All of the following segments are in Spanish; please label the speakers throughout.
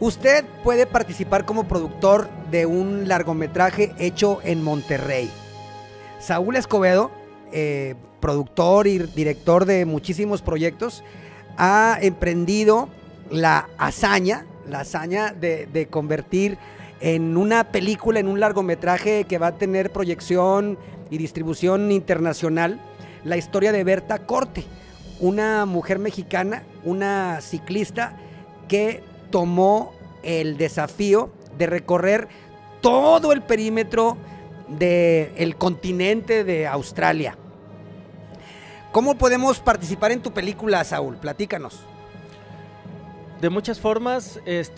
Speaker 1: Usted puede participar como productor de un largometraje hecho en Monterrey. Saúl Escobedo, productor y director de muchísimos proyectos, ha emprendido la hazaña de convertir en una película, en un largometraje que va a tener proyección y distribución internacional, la historia de Berta Corte, una mujer mexicana, una ciclista que tomó el desafío de recorrer todo el perímetro del continente de Australia. ¿Cómo podemos participar en tu película, Saúl? Platícanos.
Speaker 2: De muchas formas,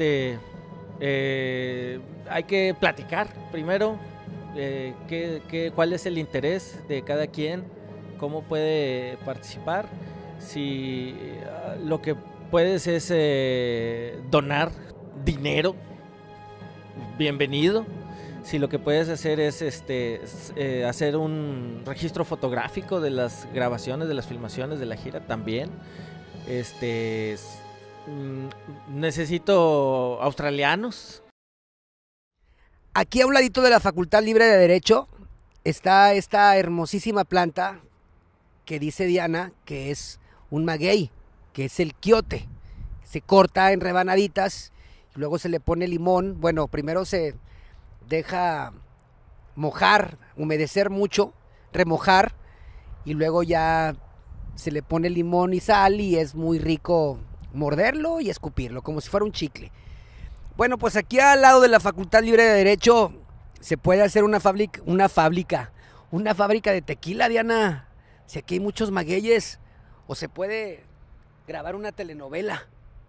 Speaker 2: hay que platicar primero cuál es el interés de cada quien, cómo puede participar. Si lo que puedes es donar dinero, bienvenido. Si lo que puedes hacer es hacer un registro fotográfico de las grabaciones, de las filmaciones de la gira, también. Necesito australianos.
Speaker 1: Aquí a un ladito de la Facultad Libre de Derecho está esta hermosísima planta que dice Diana que es un maguey, que es el quiote. Se corta en rebanaditas y luego se le pone limón. Bueno, primero se deja mojar, humedecer mucho, remojar, y luego ya se le pone limón y sal y es muy rico morderlo y escupirlo, como si fuera un chicle. Bueno, pues aquí al lado de la Facultad Libre de Derecho se puede hacer una fábrica de tequila, Diana. Si aquí hay muchos magueyes, o se puede grabar una telenovela.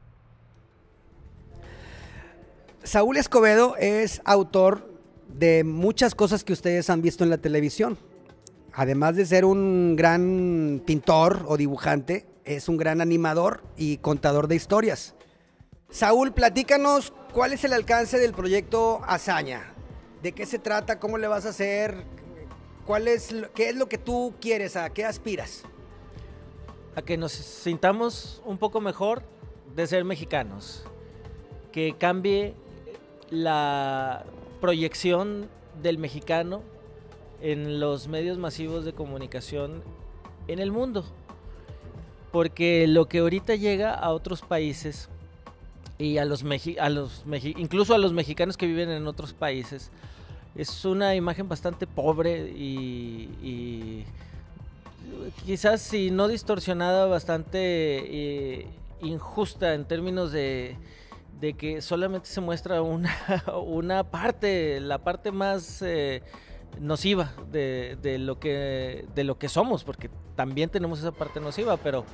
Speaker 1: Saúl Escobedo es autor de muchas cosas que ustedes han visto en la televisión. Además de ser un gran pintor o dibujante, es un gran animador y contador de historias. Saúl, platícanos cuál es el alcance del proyecto Hazaña. ¿De qué se trata? ¿Cómo le vas a hacer? ¿Qué es lo que tú quieres? ¿A qué aspiras?
Speaker 2: A que nos sintamos un poco mejor de ser mexicanos. Que cambie la proyección del mexicano en los medios masivos de comunicación en el mundo, porque lo que ahorita llega a otros países y incluso a los mexicanos que viven en otros países es una imagen bastante pobre y quizás, si no distorsionada, bastante injusta en términos de que solamente se muestra una parte, la parte más nociva de lo que somos, porque también tenemos esa parte nociva, pero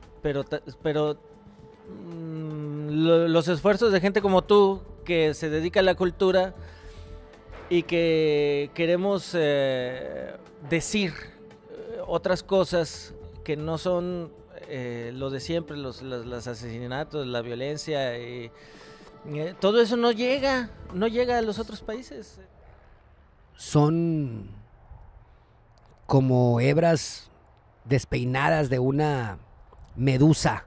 Speaker 2: los esfuerzos de gente como tú, que se dedica a la cultura y que queremos decir otras cosas que no son lo de siempre, los asesinatos, la violencia, todo eso no llega a los otros países.
Speaker 1: Son como hebras despeinadas de una medusa.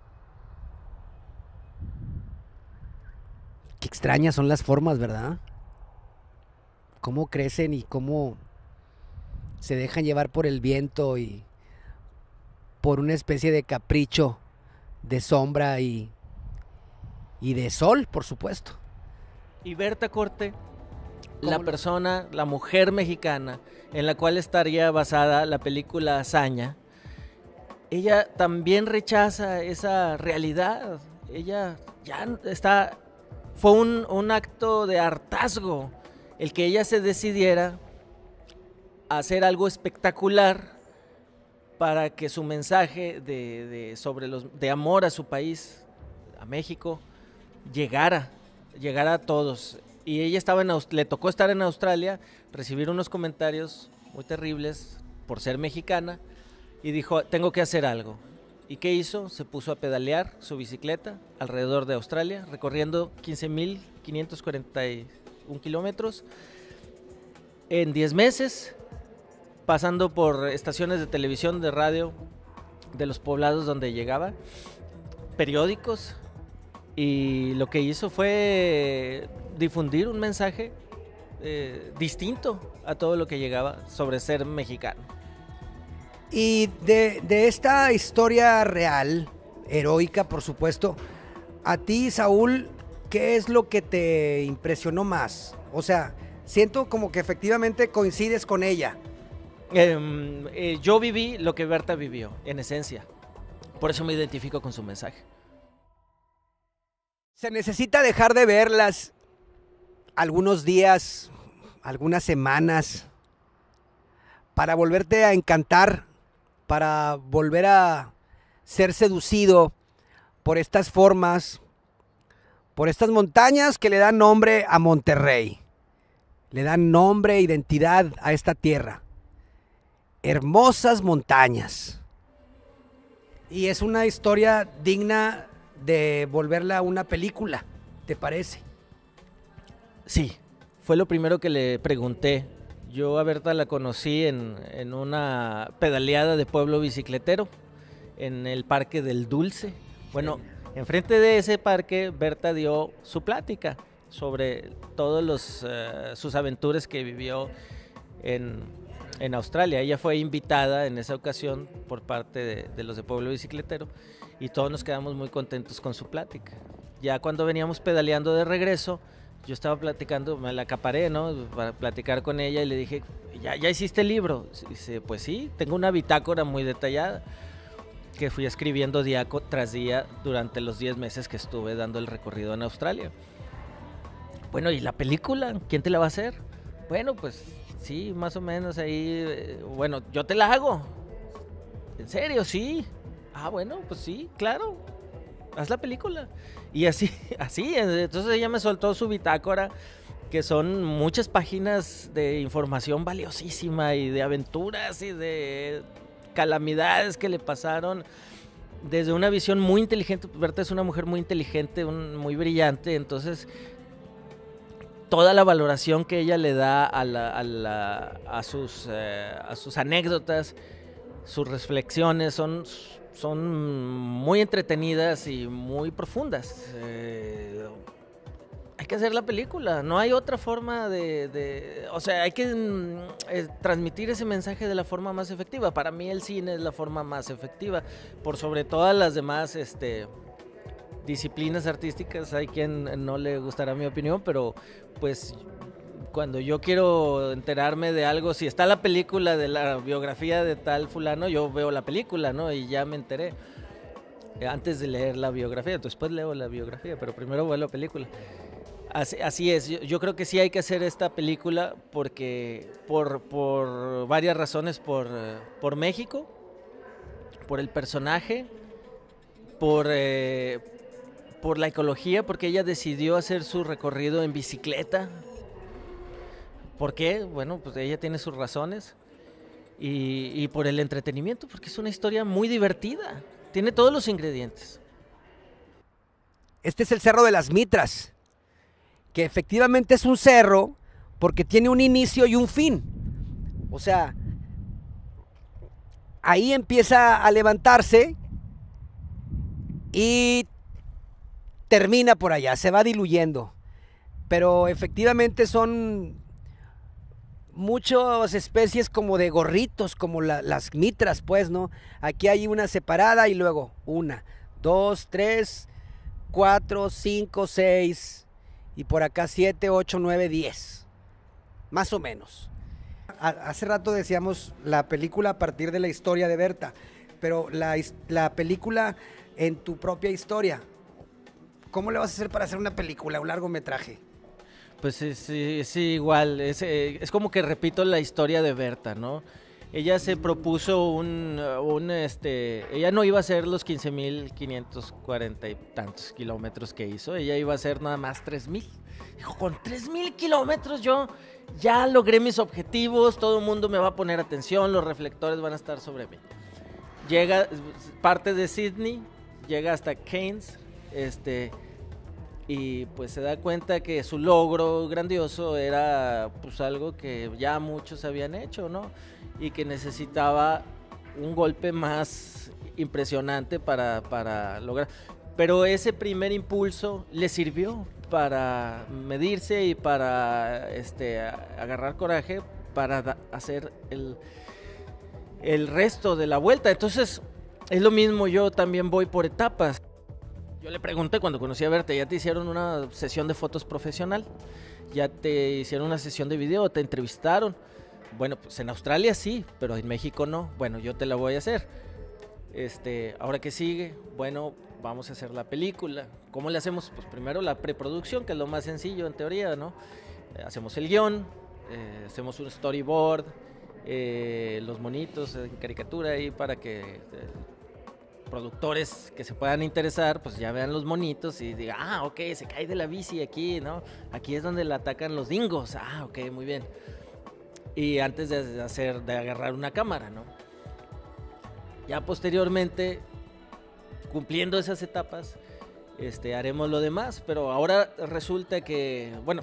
Speaker 1: Qué extrañas son las formas, ¿verdad? Cómo crecen y cómo se dejan llevar por el viento y por una especie de capricho de sombra y de sol, por supuesto.
Speaker 2: Y Berta Corte, la mujer mexicana en la cual estaría basada la película Hazaña, ella también rechaza esa realidad. Ella ya está... Fue un acto de hartazgo el que ella se decidiera a hacer algo espectacular para que su mensaje de amor a su país, a México, llegara a todos. Y ella le tocó estar en Australia, recibir unos comentarios muy terribles por ser mexicana, y dijo, tengo que hacer algo. ¿Y qué hizo? Se puso a pedalear su bicicleta alrededor de Australia, recorriendo 15,541 kilómetros en 10 meses, pasando por estaciones de televisión, de radio, de los poblados donde llegaba, periódicos, y lo que hizo fue difundir un mensaje distinto a todo lo que llegaba sobre ser mexicano.
Speaker 1: Y de esta historia real, heroica por supuesto, a ti, Saúl, ¿qué es lo que te impresionó más? O sea, siento como que efectivamente coincides con ella.
Speaker 2: Yo viví lo que Berta vivió, en esencia. Por eso me identifico con su mensaje.
Speaker 1: Se necesita dejar de verlas algunos días, algunas semanas, para volverte a encantar, para volver a ser seducido por estas formas, por estas montañas que le dan nombre a Monterrey, le dan nombre e identidad a esta tierra. Hermosas montañas. Y es una historia digna de volverla a una película, ¿te parece?
Speaker 2: Sí, fue lo primero que le pregunté. Yo a Berta la conocí en una pedaleada de pueblo bicicletero, en el Parque del Dulce. Bueno, enfrente de ese parque, Berta dio su plática sobre todos sus aventuras que vivió en Australia. Ella fue invitada en esa ocasión por parte de los de pueblo bicicletero y todos nos quedamos muy contentos con su plática. Ya cuando veníamos pedaleando de regreso, yo estaba platicando, me la acaparé, ¿no? Para platicar con ella y le dije, ¿ya hiciste el libro? Dice, pues sí, tengo una bitácora muy detallada que fui escribiendo día tras día durante los 10 meses que estuve dando el recorrido en Australia. Bueno, ¿y la película? ¿Quién te la va a hacer? Bueno, pues sí, más o menos ahí, bueno, yo te la hago. ¿En serio? Sí. Ah, bueno, pues sí, claro. Haz la película. Y así, entonces ella me soltó su bitácora, que son muchas páginas de información valiosísima y de aventuras y de calamidades que le pasaron desde una visión muy inteligente. Berta es una mujer muy inteligente, muy brillante, entonces toda la valoración que ella le da a sus anécdotas, sus reflexiones son muy entretenidas y muy profundas. Hay que hacer la película, no hay otra forma o sea, hay que transmitir ese mensaje de la forma más efectiva. Para mí el cine es la forma más efectiva, por sobre todas las demás disciplinas artísticas. Hay quien no le gustará mi opinión, pero pues cuando yo quiero enterarme de algo, si está la película de la biografía de tal fulano, yo veo la película, ¿no? Y ya me enteré antes de leer la biografía. Después leo la biografía, pero primero veo la película. Así es, yo creo que sí hay que hacer esta película porque por varias razones, por México, por el personaje, por la ecología, porque ella decidió hacer su recorrido en bicicleta. ¿Por qué? Bueno, pues ella tiene sus razones. Y por el entretenimiento, porque es una historia muy divertida. Tiene todos los ingredientes.
Speaker 1: Este es el Cerro de las Mitras, que efectivamente es un cerro porque tiene un inicio y un fin. O sea, ahí empieza a levantarse y termina por allá, se va diluyendo. Pero efectivamente son muchas especies como de gorritos, como las mitras, pues, ¿no? Aquí hay una separada y luego 1, 2, 3, 4, 5, 6 y por acá 7, 8, 9, 10. Más o menos. Hace rato decíamos la película a partir de la historia de Berta, pero la película en tu propia historia, ¿cómo le vas a hacer para hacer una película, un largometraje?
Speaker 2: Pues sí, igual, es como que repito la historia de Berta, ¿no? Ella se propuso ella no iba a hacer los 15,540 y tantos kilómetros que hizo, ella iba a hacer nada más 3,000. Dijo, con 3,000 kilómetros yo ya logré mis objetivos, todo el mundo me va a poner atención, los reflectores van a estar sobre mí. Parte de Sydney, llega hasta Cairns, y pues se da cuenta que su logro grandioso era pues algo que ya muchos habían hecho, ¿no? Y que necesitaba un golpe más impresionante para lograr. Pero ese primer impulso le sirvió para medirse y para agarrar coraje para hacer el resto de la vuelta. Entonces, es lo mismo, yo también voy por etapas. Yo le pregunté cuando conocí a Berta, ¿ya te hicieron una sesión de fotos profesional? ¿Ya te hicieron una sesión de video? ¿Te entrevistaron? Bueno, pues en Australia sí, pero en México no. Bueno, yo te la voy a hacer. Ahora que sigue, bueno, vamos a hacer la película. ¿Cómo le hacemos? Pues primero la preproducción, que es lo más sencillo en teoría, ¿no? Hacemos el guión, hacemos un storyboard, los monitos en caricatura ahí para que productores que se puedan interesar, pues ya vean los monitos y digan, ok, se cae de la bici aquí, ¿no? Aquí es donde la atacan los dingos. Ok, muy bien. Y antes de agarrar una cámara, ¿no? Ya posteriormente, cumpliendo esas etapas, haremos lo demás, pero ahora resulta que, bueno,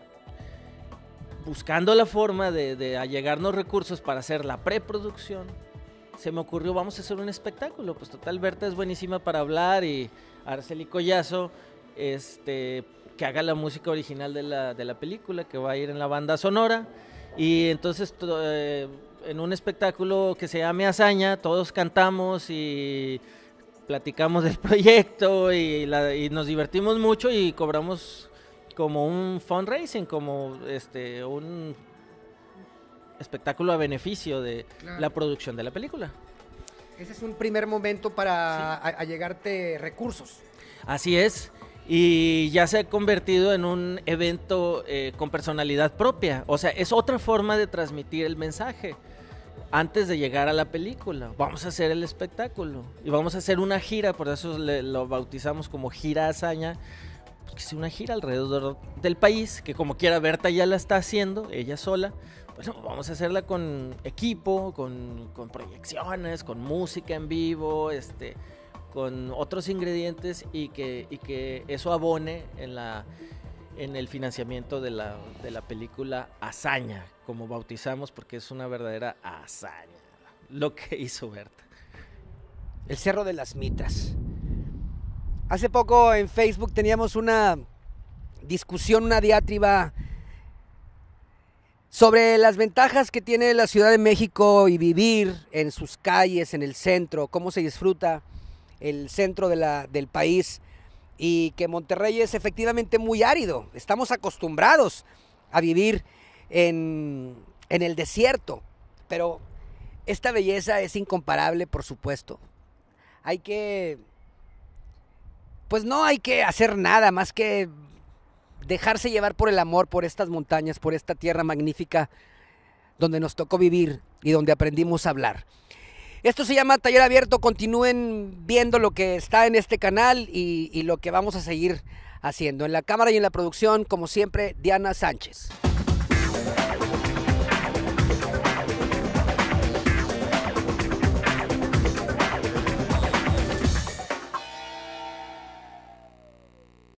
Speaker 2: buscando la forma de allegarnos recursos para hacer la preproducción, se me ocurrió, vamos a hacer un espectáculo. Pues total, Berta es buenísima para hablar y Araceli Collazo, que haga la música original de la película, que va a ir en la banda sonora. Y entonces, en un espectáculo que se llame Hazaña, todos cantamos y platicamos del proyecto y nos divertimos mucho y cobramos como un fundraising, como un espectáculo a beneficio de la producción de la película.
Speaker 1: Ese es un primer momento para allegarte recursos.
Speaker 2: Así es, y ya se ha convertido en un evento con personalidad propia. O sea, es otra forma de transmitir el mensaje. Antes de llegar a la película, vamos a hacer el espectáculo y vamos a hacer una gira, por eso lo bautizamos como Gira Hazaña, porque es una gira alrededor del país, que como quiera Berta ya la está haciendo, ella sola. Bueno, vamos a hacerla con equipo, con proyecciones, con música en vivo, con otros ingredientes y que eso abone en el financiamiento de la película Hazaña, como bautizamos, porque es una verdadera hazaña lo que hizo Berta.
Speaker 1: El Cerro de las Mitras. Hace poco en Facebook teníamos una discusión, una diatriba sobre las ventajas que tiene la Ciudad de México y vivir en sus calles, en el centro, cómo se disfruta el centro del país, y que Monterrey es efectivamente muy árido. Estamos acostumbrados a vivir en el desierto, pero esta belleza es incomparable, por supuesto. No hay que hacer nada más que dejarse llevar por el amor, por estas montañas, por esta tierra magnífica donde nos tocó vivir y donde aprendimos a hablar. Esto se llama Taller Abierto. Continúen viendo lo que está en este canal y lo que vamos a seguir haciendo. En la cámara y en la producción, como siempre, Diana Sánchez.